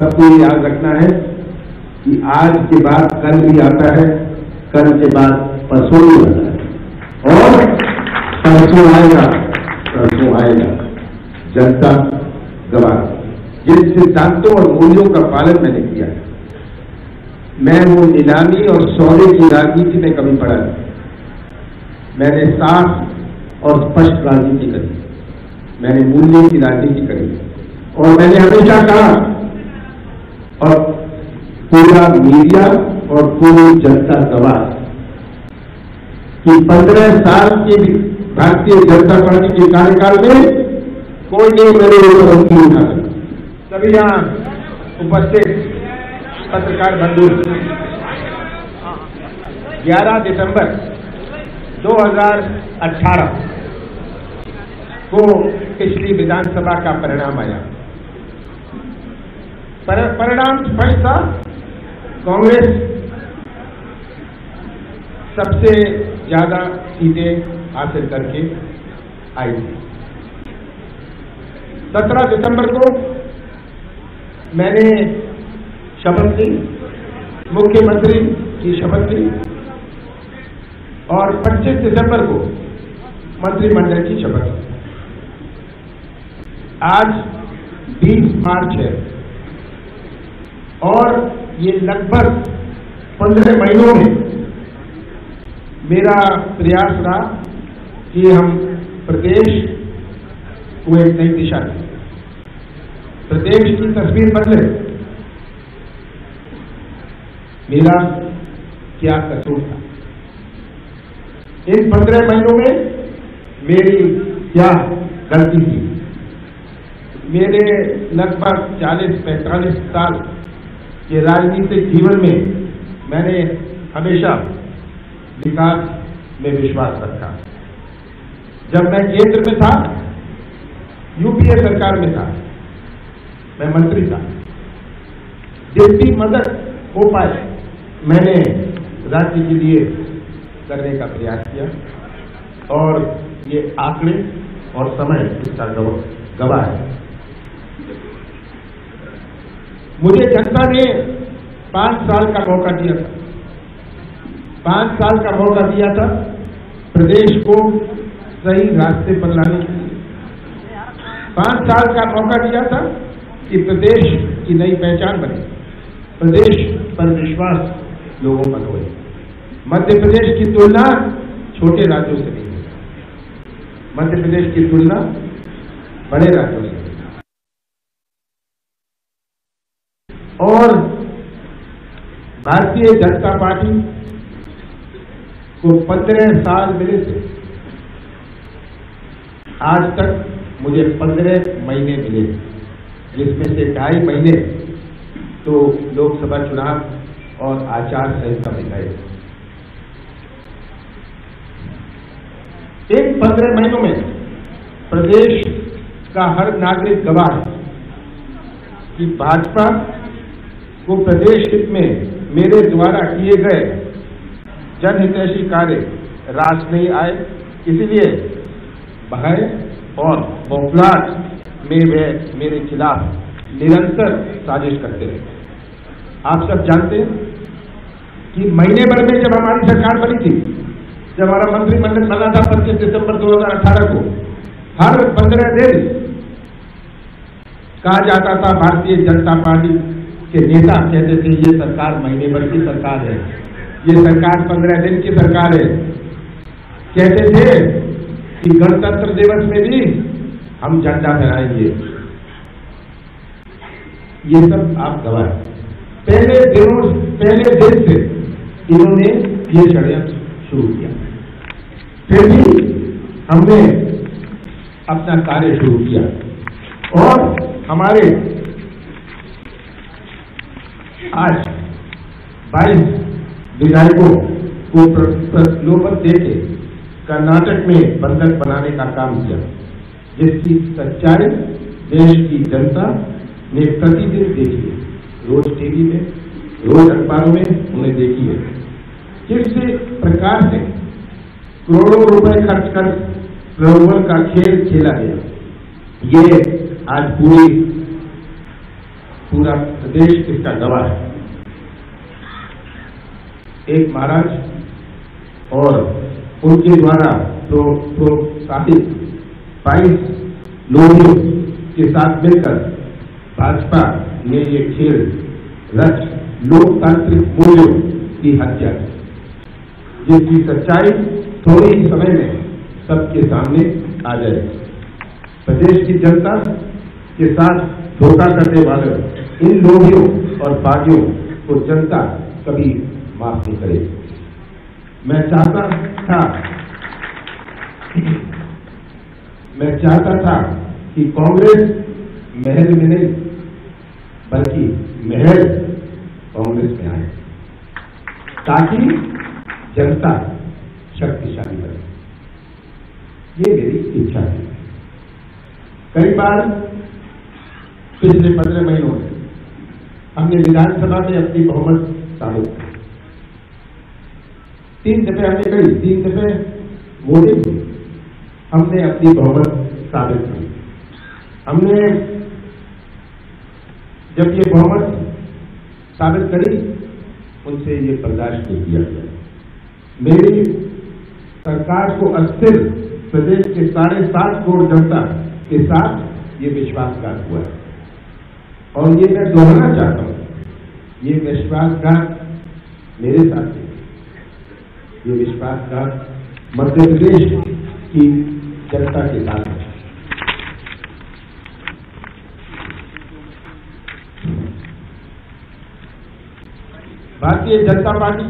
सबको याद रखना है कि आज के बाद कल भी आता है, कल के बाद परसों भी आता है और परसों आएगा। जनता गवाह। जिन सिद्धांतों और मूल्यों का पालन मैंने किया है, मैं वो नीलामी और सौदे की राजनीति में कभी पड़ा नहीं। मैंने साफ और स्पष्ट राजनीति करी, मैंने मूल्य की राजनीति करी और मैंने हमेशा कहा, और पूरा मीडिया और पूरी जनता गवाह कि 15 साल की भारतीय जनता पार्टी के कार्यकाल में कोई नहीं मेरे ऊपर अंकुश उठा सकता। सभी यहां उपस्थित पत्रकार बंधु, 11 दिसंबर 2018 को पिछली विधानसभा का परिणाम आया। परिणाम स्पष्ट था, कांग्रेस सबसे ज्यादा सीटें हासिल करके आई थी। 17 दिसंबर को मैंने शपथ ली, मुख्यमंत्री की शपथ ली और 25 दिसंबर को मंत्रिमंडल की शपथ ली। आज 20 मार्च है और ये लगभग 15 महीनों में मेरा प्रयास रहा कि हम प्रदेश को एक नई दिशा दें, प्रदेश की तस्वीर बदले। मेरा क्या कसूर था? इन 15 महीनों में मेरी क्या गलती थी? मेरे लगभग 40-45 साल के राजनीतिक जीवन में मैंने हमेशा विकास में विश्वास रखा। जब मैं केंद्र में था, यूपीए सरकार में था, मैं मंत्री था, जितनी मदद हो पाए मैंने राज्य के लिए करने का प्रयास किया और ये आंकड़े और समय इसका गवाह है। मुझे जनता ने 5 साल का मौका दिया था, 5 साल का मौका दिया था प्रदेश को सही रास्ते पर लाने के लिए। 5 साल का मौका दिया था कि प्रदेश की नई पहचान बने, प्रदेश पर विश्वास लोगों पर होए। मध्य प्रदेश की तुलना छोटे राज्यों से नहीं है, मध्य प्रदेश की तुलना बड़े राज्यों से। और भारतीय जनता पार्टी को 15 साल मिले थे, आज तक मुझे 15 महीने मिले, जिसमें से 2.5 महीने तो लोकसभा चुनाव और आचार संहिता में गए। इन 15 महीनों में प्रदेश का हर नागरिक गवाह है कि भाजपा को प्रदेश हित में मेरे द्वारा किए गए जनहितैषी कार्य रास नहीं आए, इसलिए भय और बौखलाहट में वे मेरे खिलाफ निरंतर साजिश करते रहे। आप सब जानते हैं कि महीने भर में जब हमारी सरकार बनी थी, जब हमारा मंत्रिमंडल बना था 25 दिसंबर 2018 को, हर 15 दिन कहा जाता था, भारतीय जनता पार्टी के नेता कहते थे ये सरकार महीने भर की सरकार है, ये सरकार 15 दिन की सरकार है। कहते थे कि गणतंत्र दिवस में भी हम झंडा फहराएंगे। ये सब आप गवाह हैं। पहले दिन से इन्होंने ये षड्यंत्र शुरू किया, फिर भी हमने अपना कार्य शुरू किया और हमारे आज 22 विधायकों को प्रलोभन देके कर्नाटक में बंधक बनाने का काम किया, जिसकी सच्चाई देश की जनता ने प्रतिदिन देखी है, रोज टीवी में, रोज अखबारों में उन्हें देखी है। किस प्रकार से करोड़ों रुपए खर्च कर प्रलोभन का खेल खेला गया, ये आज पूरी पूरा प्रदेश इसका गवाह है। एक महाराज और उनके द्वारा प्रोत्साहित 22 लोगों के साथ मिलकर भाजपा ने ये खेल रच लोकतांत्रिक मूल्यों की हत्या की, जिसकी सच्चाई थोड़े ही समय में सबके सामने आ जाएगी। प्रदेश की जनता के साथ धोखा करने वाले इन लोभियों और बागियों को जनता कभी माफ नहीं करेगी। मैं चाहता था कि कांग्रेस महल में नहीं बल्कि महल कांग्रेस में आए, ताकि जनता शक्तिशाली बने। ये मेरी इच्छा है। कई बार पिछले 15 महीनों में हमने विधानसभा में अपनी बहुमत साबित की। 3 दफे हमने कही, 3 दफे वोटिंग हुई, हमने अपनी बहुमत साबित की। हमने जब ये बहुमत साबित करी, उनसे ये बर्दाश्त नहीं किया गया। मेरी सरकार को अस्थिर प्रदेश के 7.5 करोड़ जनता के साथ ये विश्वासघात हुआ है, और ये मैं दोहराना चाहता हूं, ये विश्वासघात मेरे साथ है, ये विश्वासघात मध्य प्रदेश की जनता के साथ है। भारतीय जनता पार्टी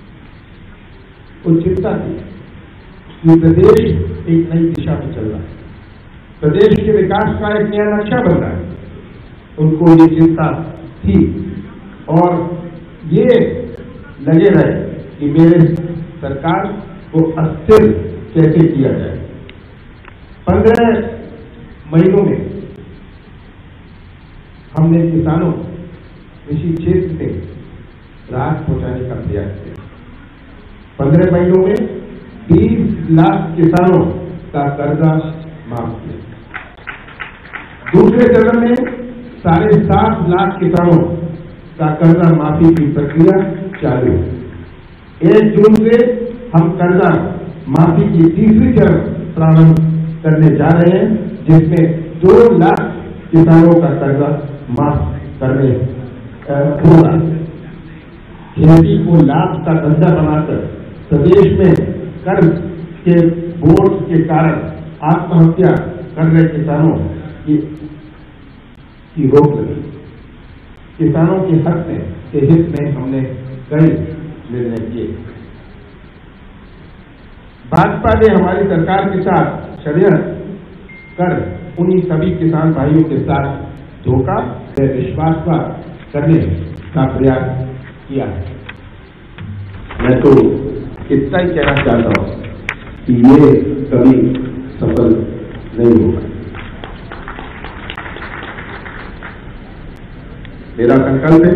को चिंता थी कि प्रदेश एक नई दिशा में चल रहा है, प्रदेश के विकास का एक नया नक्शा बन रहा है। उनको ये चिंता थी और ये लगे रहे कि मेरे सरकार को अस्थिर कैसे किया जाए। 15 महीनों में हमने किसानों कृषि क्षेत्र में राहत पहुंचाने का प्रयास किया। 15 महीनों में 20 लाख किसानों का कर्जा माफ किया। दूसरे चरण में 7.5 लाख किसानों का कर्जा माफी की प्रक्रिया चालू है। 1 जून से हम कर्जा माफी की तीसरी चरण प्रारंभ करने जा रहे हैं, जिसमें 2 लाख किसानों का कर्जा माफ करने होगा। खेती को लाभ का धंधा बनाकर प्रदेश में कर्ज के बोझ के कारण आत्महत्या कर रहे किसानों की रोक लगी। किसानों के हित में हमने कई निर्णय किए। भाजपा ने हमारी सरकार के साथ षड्यंत्र कर उन्हीं सभी किसान भाइयों के साथ धोखा व विश्वासघात करने का प्रयास किया है। मैं तो इतना ही कहना चाहता हूं कि ये कभी सफल नहीं होगा। मेरा संकल्प है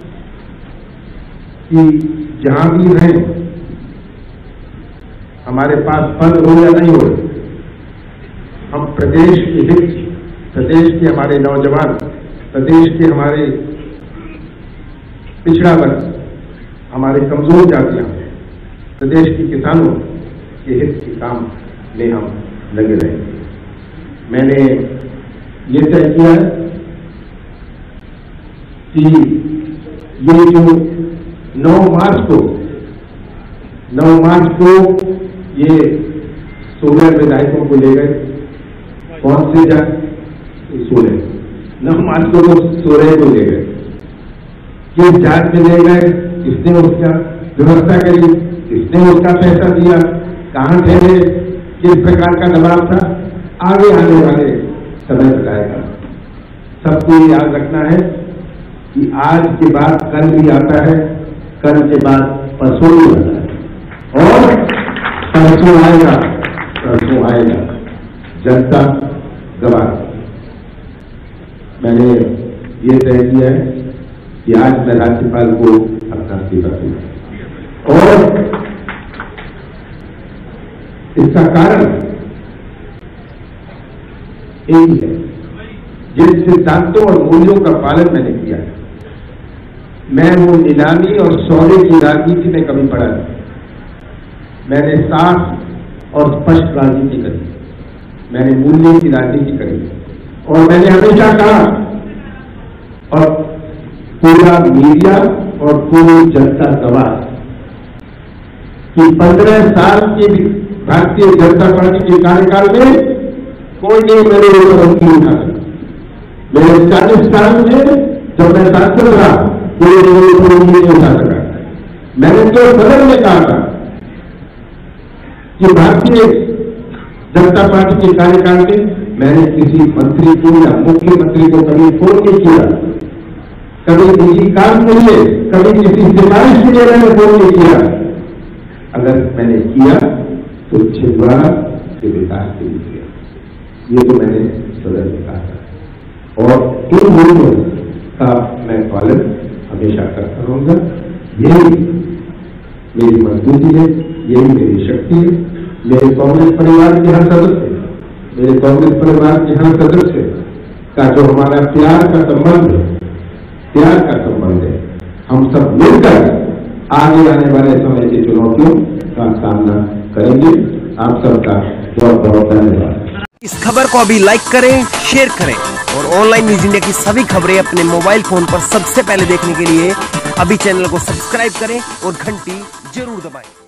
कि जहां भी रहें, हमारे पास पद हो या नहीं हो, हम प्रदेश के हित, प्रदेश के हमारे नौजवान, प्रदेश के हमारे पिछड़ा वर्ग, हमारे कमजोर जातियां, प्रदेश के किसानों के हित के काम में हम लगे रहेंगे। मैंने ये तय किया है कि ये जो 9 मार्च को ये 16 विधायकों को ले गए। कौन से 16? 9 मार्च को 16 को ले गए। किस जात में ले गए, किसने उसका व्यवस्था करी, किसने उसका पैसा दिया, कहां थे, किस प्रकार का दबाव था, आगे आने वाले समय बताएगा। सबको याद रखना है कि आज के बाद कल भी आता है, कल के बाद परसों भी आता है, और परसों आएगा, जनता गवाह। मैंने ये तय किया है कि आज मैं राज्यपाल को अपना इस्तीफा दूंगा, और इसका कारण एक ही है। जिन सिद्धांतों और मूल्यों का पालन मैंने किया है, मैं वो नीलामी और सौदे की राजनीति में कभी पड़ा नहीं। मैंने साफ और स्पष्ट राजनीति करी, मैंने मूल्य की राजनीति करी, और मैंने हमेशा कहा, और पूरा मीडिया और पूरी जनता गवाह, कि 15 साल की भारतीय जनता पार्टी के कार्यकाल में कोई नहीं मेरे ऊपर अंगुली उठा सका। मेरे 40 साल में जब मैं सांसद रहा, कोई मेरे ऊपर अंगुली नहीं उठा सका। मैंने तो सदन में कहा था कि भारतीय जनता पार्टी के कार्यकाल में मैंने किसी मंत्री को या मुख्यमंत्री को कभी फोन नहीं किया, कभी किसी काम के लिए, कभी किसी सिफारिश के लिए मैंने फोन नहीं किया। अगर मैंने किया तो छिंदवाड़ा के विकास के लिए किया। ये तो मैंने सदन में कहा था, और इन मूल्यों का मैं पालन हमेशा करता रहूंगा। यही मेरी मजबूती है, यही मेरी शक्ति है। मेरे कांग्रेस परिवार के हर सदस्य, मेरे कांग्रेस परिवार के हर सदस्य का जो हमारा प्यार का संबंध है, हम सब मिलकर आगे आने वाले समय की चुनौतियों का सामना करेंगे। आप सबका बहुत बहुत धन्यवाद। इस खबर को अभी लाइक करें, शेयर करें, और ऑनलाइन न्यूज इंडिया की सभी खबरें अपने मोबाइल फोन पर सबसे पहले देखने के लिए अभी चैनल को सब्सक्राइब करें और घंटी जरूर दबाएं।